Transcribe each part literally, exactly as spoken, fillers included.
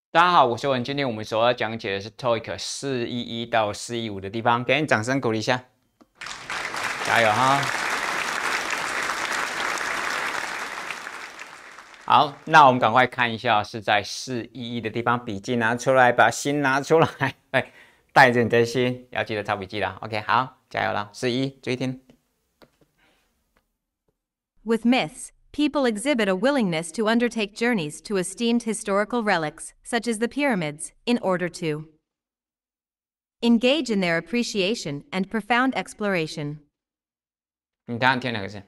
大家好，我是文。今天我们所要讲解的是 T O E I C 四一一到四一五的地方，给你掌声鼓励一下，加油哈！好，那我们赶快看一下是在四一一的地方，笔记拿出来，把心拿出来，哎，带着你的心，要记得抄笔记了。OK， 好，加油了，四一，注意听。 With myths, people exhibit a willingness to undertake journeys to esteemed historical relics, such as the pyramids, in order to engage in their appreciation and profound exploration. 你看听哪个字？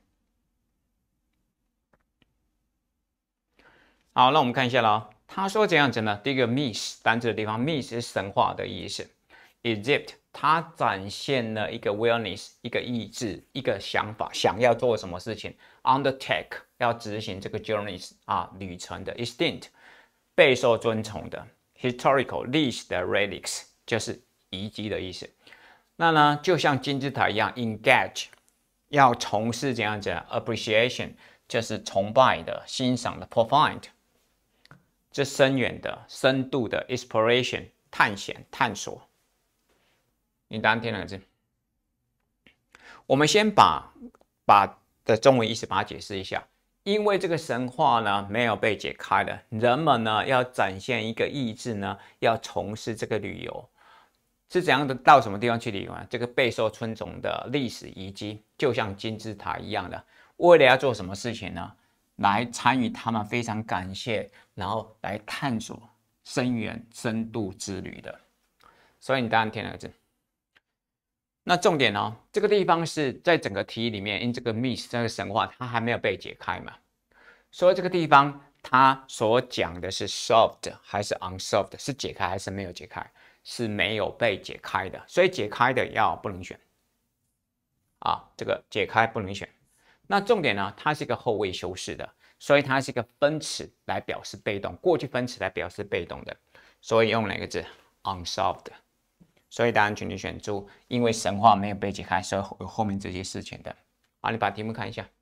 好，那我们看一下喽。他说怎样子呢？第一个 myth 单字的地方 ，myth 是神话的意思。Exhibit 它展现了一个 willingness， 一个意志，一个想法，想要做什么事情。Undertake 要执行这个 journeys 啊旅程的。Esteemed 备受尊崇的。Historical 历史的 relics 就是遗迹的意思。那呢，就像金字塔一样 ，engage 要从事怎样子 appreciation 就是崇拜的、欣赏的 ，profound 这深远的、深度的 exploration 探险、探索。你答案听哪个字？我们先把把的中文意思把它解释一下。因为这个神话呢没有被解开的，人们呢要展现一个意志呢，要从事这个旅游，是怎样的？到什么地方去旅游呢？这个备受尊重的历史遗迹，就像金字塔一样的，为了要做什么事情呢？来参与他们非常感谢，然后来探索深远深度之旅的。所以你答案填哪个字？那重点哦，这个地方是在整个题里面，因这个 myth 这个神话它还没有被解开嘛，所以这个地方它所讲的是 solved 还是 unsolved， 是解开还是没有解开？是没有被解开的，所以解开的要不能选啊，这个解开不能选。那重点呢，它是一个后位修饰的，所以它是一个分词来表示被动，过去分词来表示被动的，所以用哪个字 ？unsolved。所以答案请你选出，因为神话没有被解开，所以有后面这些事情的。好，你把题目看一下。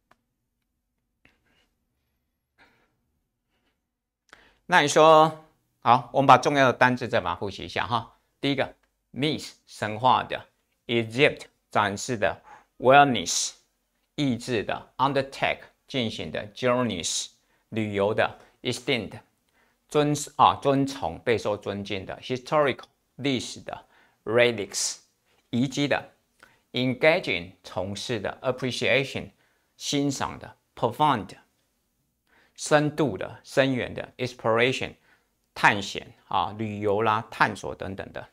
那你说，好，我们把重要的单字再把它复习一下哈。第一个 myth 神话的 ，Egypt 展示的 ，wellness 意志的 ，undertake 进行的 ，journeys 旅游的 ，esteemed 尊啊尊崇备受尊敬的 ，historical 历史的 ，relics 遗迹的 ，engaging 从事的 ，appreciation 欣赏的 ，profound 深度的、深远的 exploration 探险啊、旅游啦、探索等等的。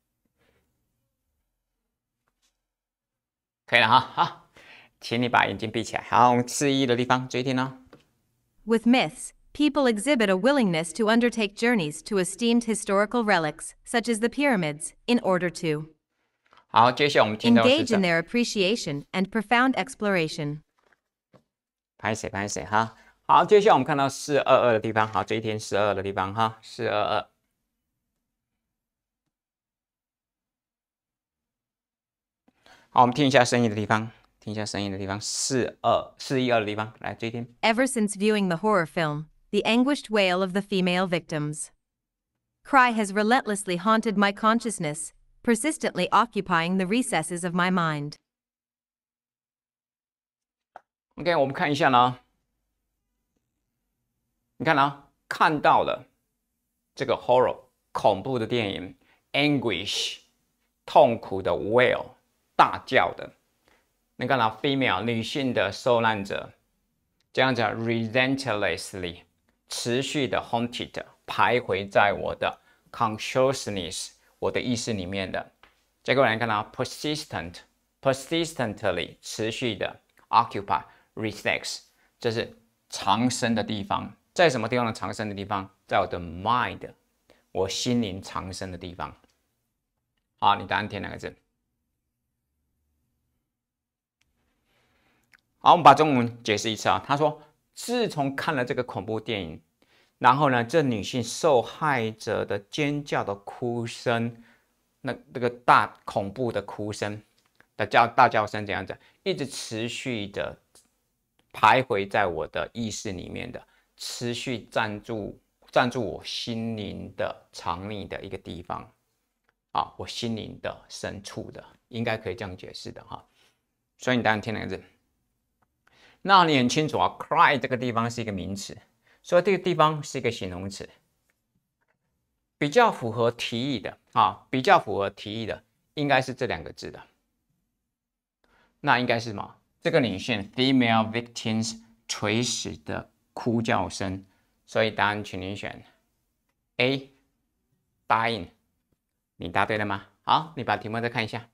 可以了哈，好，请你把眼睛闭起来。好，我们示意的地方注意听哦。 With myths, people exhibit a willingness to undertake journeys to esteemed historical relics, such as the pyramids, in order to 好，接下来我们听到是 engage in their appreciation and profound exploration. 拍谁拍谁哈。好，接下来我们看到四二二的地方。好，这一天四二二的地方哈，四二二。好，我们听一下声音的地方，听一下声音的地方，四二四一二的地方，来注意听。 Ever since viewing the horror film, The Anguished Wail of the Female Victims Cry has relentlessly haunted my consciousness, persistently occupying the recesses of my mind. OK， 我们看一下呢。你看啊，看到了这个 horror 恐怖的电影 ，anguish 痛苦的 wail 大叫的，你看到 female 女性的受难者，这样子 relentlessly 持续的 haunted 徘徊在我的 consciousness 我的意识里面的，结果你看到 persistent persistently 持续的 occupy recess 这是藏身的地方。在什么地方的藏身的地方？在我的 mind， 我心灵藏身的地方。好，你答案填哪个字？好，我们把中文解释一次啊。他说，自从看了这个恐怖电影，然后呢，这女性受害者的尖叫的哭声，那这个大恐怖的哭声的叫大叫声怎样子，一直持续的徘徊在我的意识里面的。持续占住占住我心灵的藏匿的一个地方啊，我心灵的深处的，应该可以这样解释的哈。所以你当然听两个字。那你很清楚啊 ，cry 这个地方是一个名词，所以这个地方是一个形容词，比较符合题意的啊，比较符合题意的应该是这两个字的。那应该是什么？这个女性 female victims 垂死的哭叫声，所以答案请你选 A dying。你答对了吗？好，你把题目再看一下。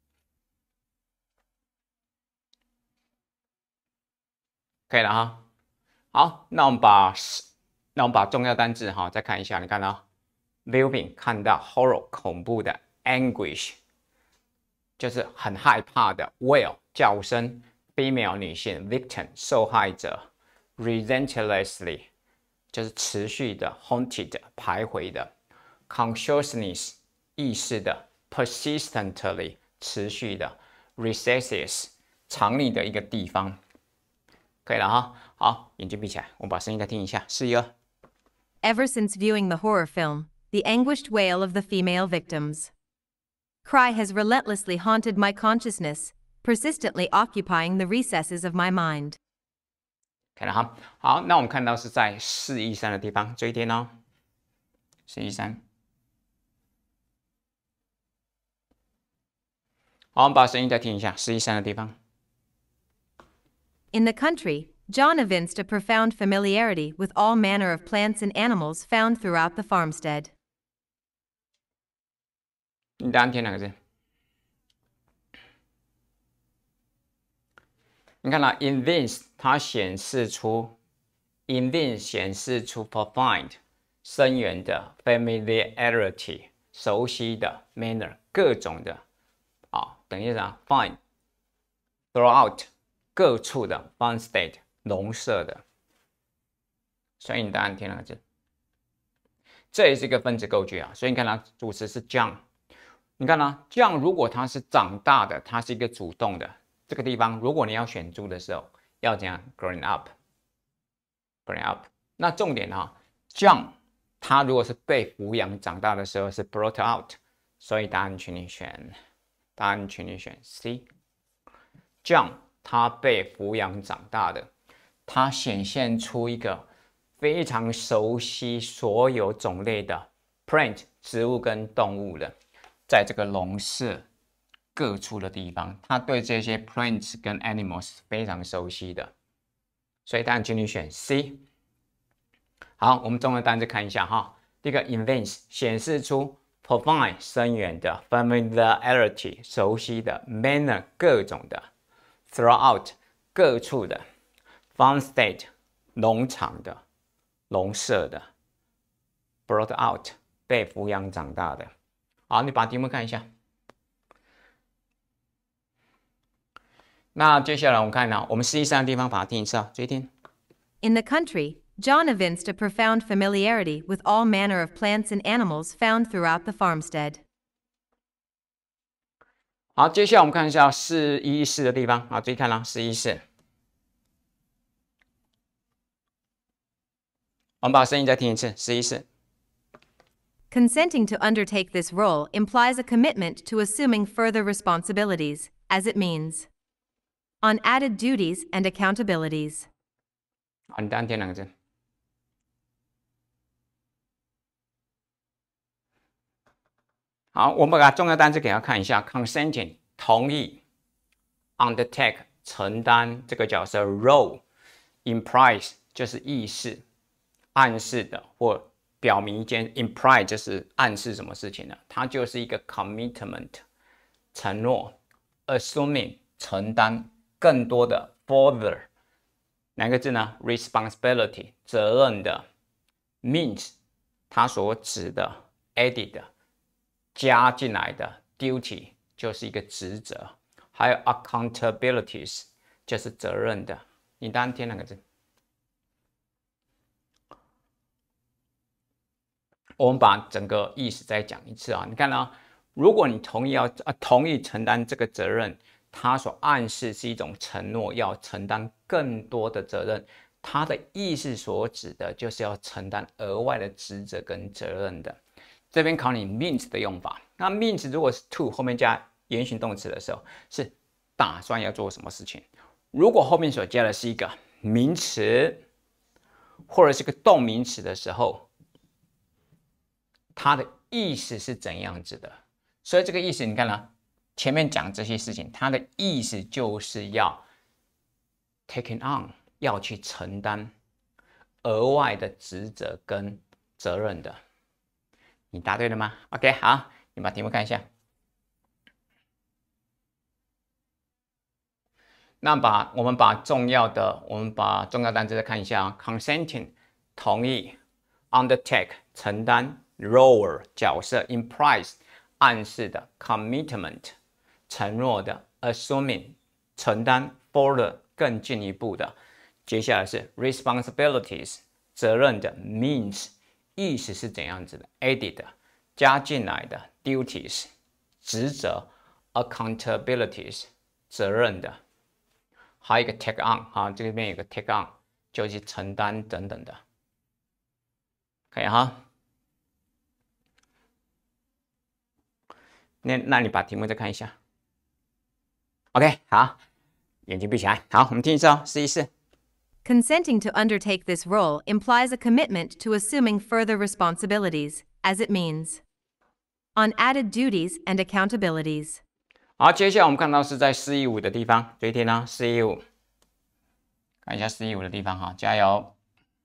可以了哈。好，那我们把那我们把重要单字哈再看一下。你看到 viewing 看到 horror 恐怖的 anguish 就是很害怕的 wail 叫声 female 女性 victim 受害者 relentlessly 就是持续的 haunted 徘徊的 consciousness 意识的 persistently 持续的 recesses 藏匿的一个地方。可以了哈，好，眼睛闭起来，我们把声音再听一下，四一二。 Ever since viewing the horror film, The Anguished Wail of the Female Victims, Cry has relentlessly haunted my consciousness, persistently occupying the recesses of my mind. 可以了哈，好，那我们看到是在四一三的地方，注意听哦，四一三。好，我们把声音再听一下，四一三的地方。 In the country, John evinced a profound familiarity with all manner of plants and animals found throughout the farmstead. 你答案填哪个字？你看啦 ，evince 它显示出 ，evince 显示出 profound 深远的 familiarity 熟悉的 manner 各种的啊，等于啥 find throughout 各处的 farmstead 农舍的，所以你答案填哪个字？这也是一个分子构句啊，所以你看它主词是 John， 你看啊 ，John 如果它是长大的，它是一个主动的。这个地方，如果你要选猪的时候，要怎样 ？Growing up，growing up。那重点哈 ，John 他如果是被抚养长大的时候是 brought out， 所以答案请你选，答案请你选 C。John 他被抚养长大的，他显现出一个非常熟悉所有种类的 plant 植物跟动物的，在这个笼舍。各处的地方，他对这些 plants 跟 animals 非常熟悉的，所以当然请你选 C。好，我们中文单词看一下哈。第一个 evince 显示出 profound 深远的 familiarity 熟悉的 manner 各种的 throughout 各处的 farmstead 农场的农舍的 brought out 被抚养长大的。好，你把题目看一下。那接下来我们看呢，我们实际上的地方把它听一次啊，注意听。 In the country, John evinced a profound familiarity with all manner of plants and animals found throughout the farmstead. 好，接下来我们看一下四一四的地方，好，注意看啦，四一四。我们把声音再听一次，四一四。 Consenting to undertake this role implies a commitment to assuming further responsibilities, as it means. On added duties and accountabilities. 好，你答案填两个字。好，我们把重要单词给他看一下 ，consenting 同意 ，undertake 承担这个角色 role，implies 就是意示、暗示的或表明一件 imply 就是暗示什么事情呢？它就是一个 commitment 承诺 ，assuming 承担。更多的 further 哪个字呢 ？responsibility 责任的 means 它所指的 added 加进来的 duty 就是一个职责，还有 accountabilities 就是责任的。你答案填哪个字？我们把整个意思再讲一次啊！你看啊，如果你同意要啊同意承担这个责任。它所暗示是一种承诺，要承担更多的责任， 它的意思所指的就是要承担额外的职责跟责任的。这边考你 means 的用法。那 means 如果是 to 后面加原形动词的时候，是打算要做什么事情。如果后面所加的是一个名词或者是个动名词的时候，它的意思是怎样子的？所以这个意思你看了，前面讲这些事情，它的意思就是要 taking on， 要去承担额外的职责跟责任的。你答对了吗 ？OK， 好，你把题目看一下。那把我们把重要的，我们把重要单词再看一下啊 ，consenting 同意 ，undertake 承担 ，role 角色 ，implies 暗示的 ，commitment 承诺的 ，assuming 承担 ，further 更进一步的。接下来是 responsibilities 责任的 ，means 意思是怎样子的 ，added 加进来的 ，duties 职责 ，accountabilities 责任的。还有一个 take on 哈，这边有个 take on 就是承担等等的，可以哈。那那你把题目再看一下。OK， 好，眼睛闭起来。好，我们听一次哦，试一试。 Consenting to undertake this role implies a commitment to assuming further responsibilities, as it means, on added duties and accountabilities. 好，接下来我们看到是在四一五的地方，注意听啊，四一五，看一下四一五的地方哈，加油。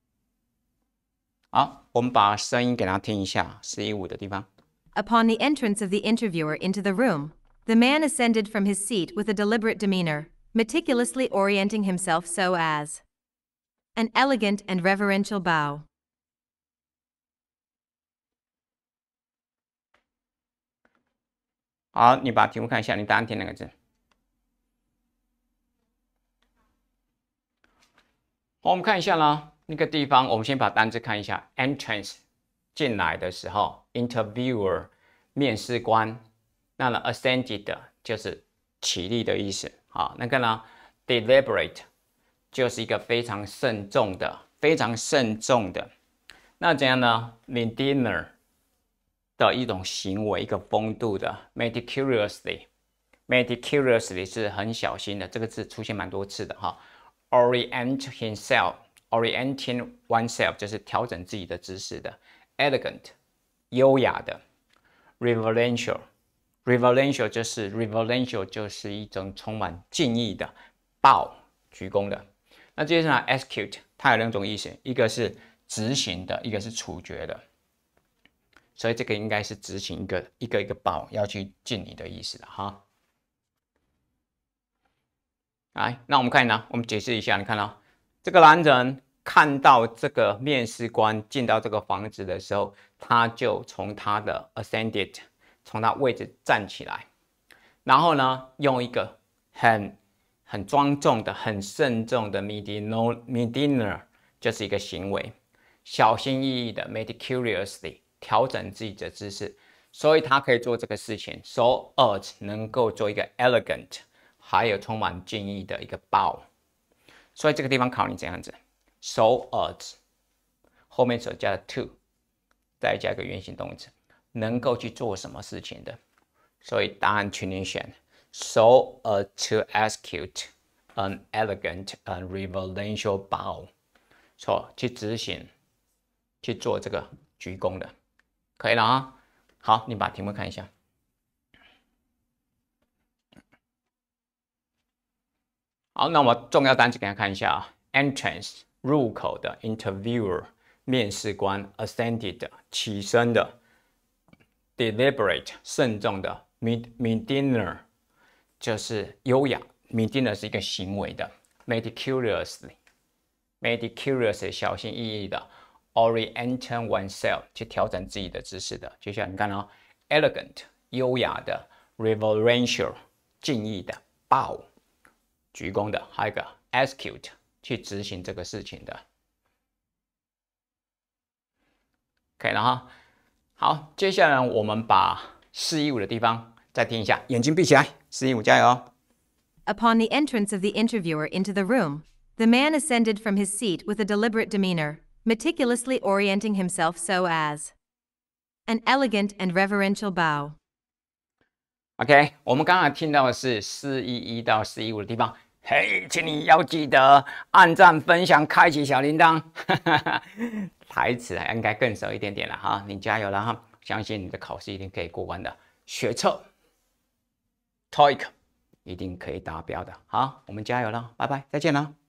好，我们把声音给他听一下，四一五的地方。 Upon the entrance of the interviewer into the room, the man ascended from his seat with a deliberate demeanor, meticulously orienting himself so as an elegant and reverential bow. 好，你把题目看一下，你答案填哪个字？好，我们看一下啦，那个地方，我们先把单字看一下。Entrance 进来的时候 ，interviewer 面试官，那呢 ascended 就是起立的意思。好，那个呢 deliberate 就是一个非常慎重的，非常慎重的。那怎样呢 ？Mediner 的一种行为，一个风度的 meticulously，meticulously 是很小心的，这个字出现蛮多次的哈。Orient himself，orienting oneself 就是调整自己的姿势的。Elegant， 优雅的。Reverential，reverential 就是 reverential 就是一种充满敬意的，bow 鞠躬的。那接下来 execute 它有两种意思，一个是执行的，一个是处决的。所以这个应该是执行一个一个一个报要去敬你的意思了哈。来，那我们看呢，我们解释一下，你看到这个男人看到这个面试官进到这个房子的时候，他就从他的 ascended 从他位置站起来，然后呢，用一个很很庄重的、很慎重的 mediner mediner 就是一个行为，小心翼翼的 meticulously。调整自己的姿势，所以他可以做这个事情 ，so as 能够做一个 elegant， 还有充满敬意的一个 bow。所以这个地方考你这样子 ，so as 后面所加的 to， 再加一个原形动词，能够去做什么事情的。所以答案请你选 so as to execute an elegant and reverential bow， 说去执行，去做这个鞠躬的。可以了啊，好，你把题目看一下。好，那我们重要单词给大家看一下啊 ，entrance 入口的 ，interviewer 面试官 ，ascended 起身的 ，deliberate 慎重的 ，mediner 就是优雅 ，mediner 是一个行为的 ，meticulously meticulously 小心翼翼的。Orienting oneself 去调整自己的姿势的，接下来你看哦 ，elegant 优雅的 ，reverential 敬意的 ，bow 鞠躬的，还有一个 execute 去执行这个事情的，可以了哈。好，接下来我们把四一五的地方再听一下，眼睛闭起来，四一五加油。 Upon the entrance of the interviewer into the room, The man ascended from his seat with a deliberate demeanor, meticulously orienting himself so as an elegant and reverential bow. OK， 我们刚才听到的是四一一到四一五的地方。嘿，请你要记得按赞、分享、开启小铃铛。台词应该更熟一点点了哈，你加油了哈！相信你的考试一定可以过关的。学测 ，T O E I C 一定可以达标的。好，我们加油了，拜拜，再见了。